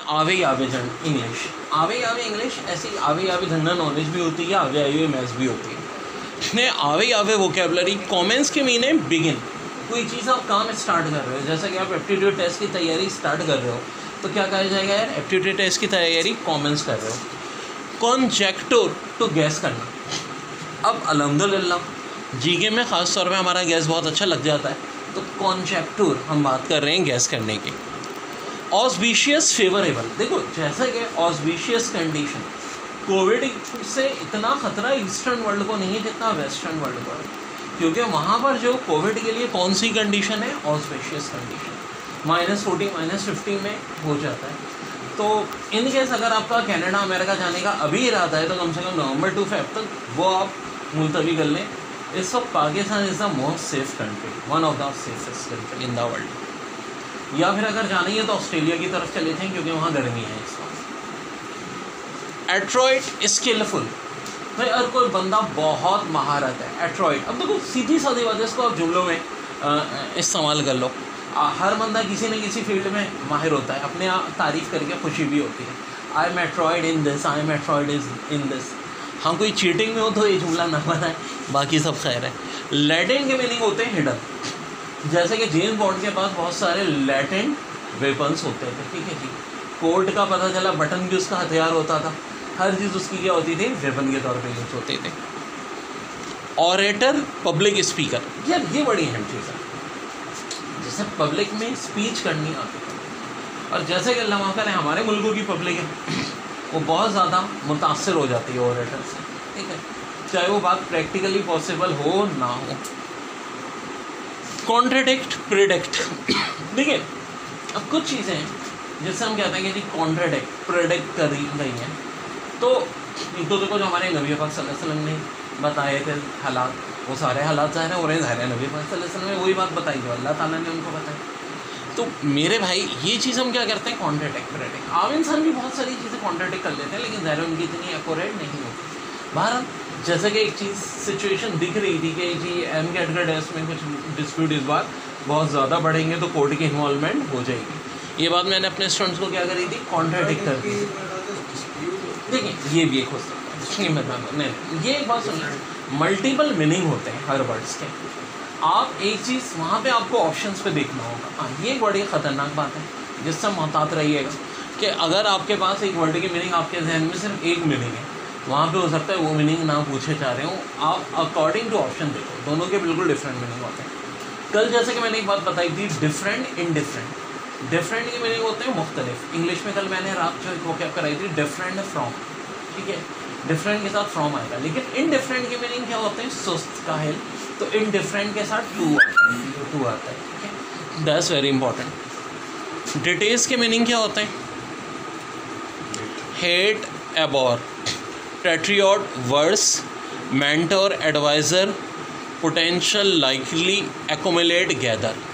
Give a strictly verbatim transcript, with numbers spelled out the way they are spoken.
आवे आवे जन इंग्लिश, आवे आवे इंग्लिश ऐसी आवे आवे जनरल नॉलेज भी होती है, आवे आवे मैथ्स भी होती है। इसमें आवे आवे वोकेबलरी कॉमेंस के मीन है बिगिन, कोई चीज़ आप काम स्टार्ट कर रहे हो, जैसा कि आप एप्टीट्यूड टेस्ट की तैयारी स्टार्ट कर रहे हो तो क्या कहा जाएगा यार, एप्टीट्यूड टेस्ट की तैयारी कॉमेंस कर रहे हो। कॉन्जेक्टोर टू गैस करना, अब अल्हम्दुलिल्लाह जीके में ख़ास तौर पे हमारा गैस बहुत अच्छा लग जाता है, तो कॉन्जेक्टोर हम बात कर रहे हैं गैस करने की। ऑस्पिशियस फेवरेबल, देखो जैसा कि ऑस्पिशियस कंडीशन, कोविड से इतना ख़तरा ईस्टर्न वर्ल्ड को नहीं है जितना वेस्टर्न वर्ल्ड को है, क्योंकि वहाँ पर जो कोविड के लिए कौन सी कंडीशन है, auspicious condition, minus forty minus fifty में हो जाता है। तो इन केस अगर आपका कनाडा अमेरिका जाने का अभी इरादा है तो कम से कम नवंबर टू फेब तक वो आप मुलतवी कर लें। इस वक्त Pakistan is the most safe country, one of the safest country in the world. या फिर अगर जाना ही है तो ऑस्ट्रेलिया की तरफ चले थे क्योंकि वहाँ गर्मी है इस वक्त। एट्रॉइट स्किलफुल, भाई अगर कोई बंदा बहुत महारत है, एट्रॉइट, अब देखो सीधी सादी बात है, इसको आप जुमलों में इस्तेमाल कर लो। आ, हर बंदा किसी न किसी फील्ड में माहिर होता है, अपने आप तारीफ़ करके खुशी भी होती है, I am attired in this, I am attired is in this. हाँ कोई चीटिंग में हो तो ये जुमला ना बनाए, बाकी सब खैर है। लैटेंट के मीनिंग होते हैं हिडन, जैसे कि जेम्स बॉन्ड के पास बहुत सारे लैटेंट वेपन्स होते थे, ठीक है जी। कोर्ट का पता चला बटन भी उसका हथियार होता था, हर चीज़ उसकी क्या होती थी, वेपन के तौर पे यूज होते थे। ऑरेटर पब्लिक स्पीकर, यार ये बड़ी अहम चीज़ है, जैसे पब्लिक में स्पीच करनी आती है, और जैसे कि अल्लाह माफ़ करे हमारे मुल्कों की पब्लिक है वो बहुत ज़्यादा मुतासर हो जाती है ऑरेटर से, ठीक है, चाहे वो बात प्रैक्टिकली पॉसिबल हो ना हो। कॉन्ट्रडिक्ट प्रिडिक्ट, देखिए अब कुछ चीज़ें हैं जिससे हम कहते हैं कि जी कॉन्ट्रडिक्ट प्रिडिक्ट करी गई हैं, तो एक तो देखो जो हमारे नबी पाक सल्लल्लाहु अलैहि वसल्लम ने बताए थे हालात, वो सारे हालात ज़ाहिर हो रहे हैं, ज़ाहिर है नबी पाक सल्लल्लाहु अलैहि वसल्लम ने वही बात बताई जो अल्लाह ताला ने उनको बताई। तो मेरे भाई ये चीज़ हम क्या करते हैं, कॉन्ट्रडिक्ट प्रिडिक्ट। आम इंसान भी बहुत सारी चीज़ें कॉन्ट्रडिक्ट कर लेते हैं, लेकिन ज़ाहिर उनकी इतनी एक्यूरेट नहीं होती। बहरहाल जैसे कि एक चीज़ सिचुएशन दिख रही थी कि जी एम कैट का टेस्ट में कुछ डिस्प्यूट इस बार बहुत ज़्यादा बढ़ेंगे तो कोर्ट की इन्वॉल्वमेंट हो जाएगी, ये बात मैंने अपने स्टूडेंट्स को क्या करी थी, कॉन्ट्रडिक्ट कर दी। देखिए ये भी एक हो सकता है, नहीं ये एक बात सुनिए, मल्टीपल मीनिंग होते हैं हर वर्ड्स के, आप एक चीज़ वहाँ पे आपको ऑप्शंस पे देखना होगा। हाँ ये एक बड़ी ख़तरनाक बात है जिससे मोहतात रहिएगा कि अगर आपके पास एक वर्ड की मीनिंग आपके जहन में सिर्फ एक मीनिंग है, वहाँ पे हो सकता है वो मीनिंग ना पूछे जा रहे हो, आप अकॉर्डिंग टू ऑप्शन देखो, दोनों के बिल्कुल डिफरेंट मीनिंग होते हैं। कल जैसे कि मैंने एक बात बताई थी, डिफरेंट इन डिफरेंट, डिफरेंट की मीनिंग होते हैं मुख्तलिफ। इंग्लिश में कल मैंने रात जो वो क्या कराई थी, डिफरेंट फ्रॉम, ठीक है, डिफरेंट के साथ फ्रॉम आएगा, लेकिन इन डिफरेंट की मीनिंग क्या होते हैं, सुस्त काहिल, तो इन डिफरेंट के साथ टू टू आता है, ठीक है, दैट्स वेरी इंपॉर्टेंट। डिटेल्स के मीनिंग क्या होते हैं, hate, abhor, patriot, verse, mentor, adviser, potential, likely, accumulate, gather.